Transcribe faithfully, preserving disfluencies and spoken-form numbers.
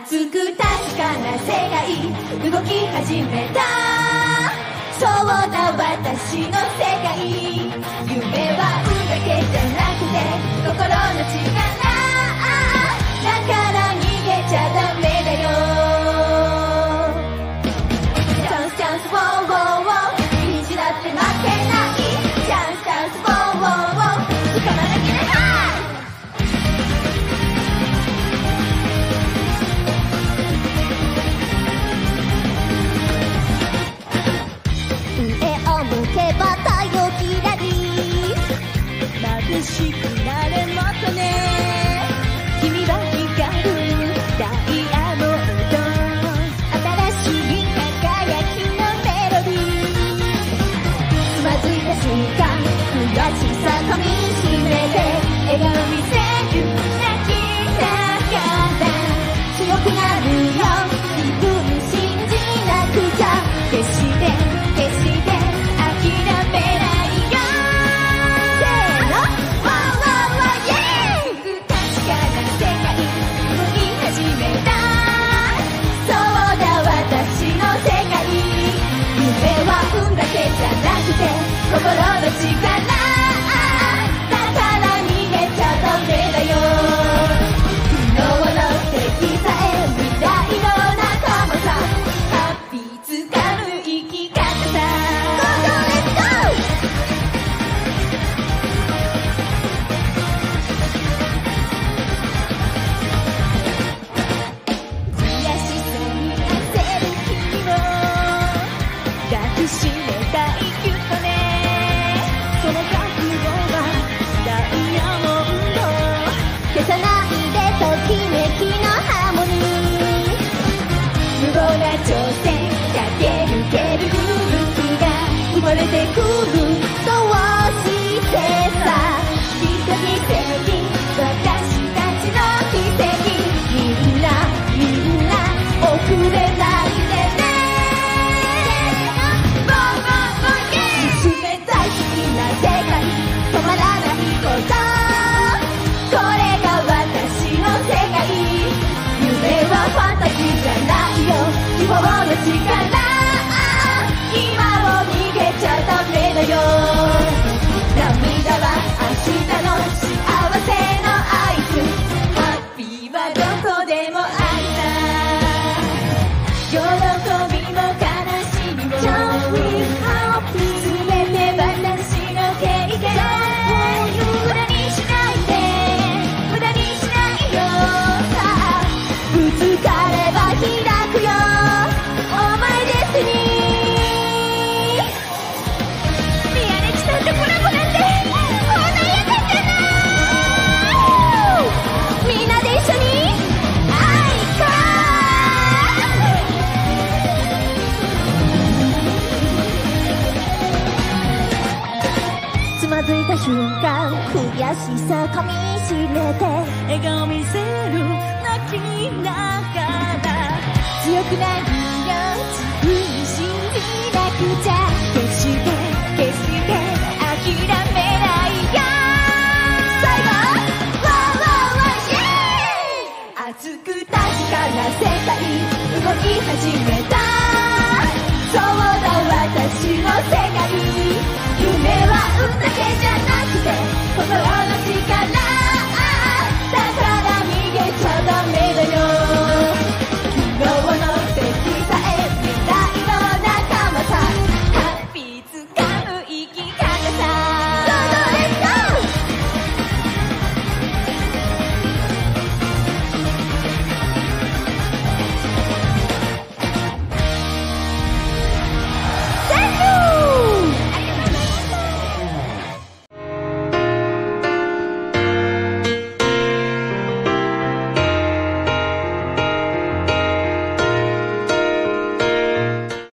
熱く確かな世界動き始めた。そうだ私の世界、夢は運だけじゃなくて心の力だから逃げちゃダメだよ。チャンスチャンスウォーウォーウォー必死だって負けない。チャンスチャンスウォーウォーウォー掴まなきゃね。眩しくなれもっとね。君は光るダイヤモンド、新しい輝きのメロディー。つまずいた瞬間悔しさ噛みしめて笑顔見せる泣きながら強くなるよ。自分信じなくちゃ決して決して諦めないよ。運だけじゃなくて心の力だから逃げちゃダメだよ。昨日の敵さえ未来の仲間さ。ハッピーつかむ生き方さ。 Go go let's go。 悔しさに焦る君を抱きしめたいキュッとね。その覚悟はダイヤモンド、消さないでときめきのハーモニー。無謀な挑戦駆け抜ける勇気が生まれてくる。そうしてさきっと奇跡、私たちの奇跡。みんなみんな遅れないでね。止まらないこと、これが私の世界。夢はファンタジーじゃないよ。希望の力、今を逃げちゃダメだよ。涙は明日の幸せの合図。ハッピーはどこでもあるさ。喜びも悲しみも全て私無駄にしないで、無駄にしないよ。さあぶつかれば開くよ、お前ですに。宮根さんとコラボなんて華やかじゃない。みんなで一緒に愛か。つまずいた瞬間悔しさ噛みしめて笑顔見せる泣きながら強くなるよ。自分に信じなくちゃ決して決して諦めないよ。最後ワーワーワーイエーイ。熱く確かな世界動き始めた。そうだ私の世界、夢は運だけじゃなくて心の力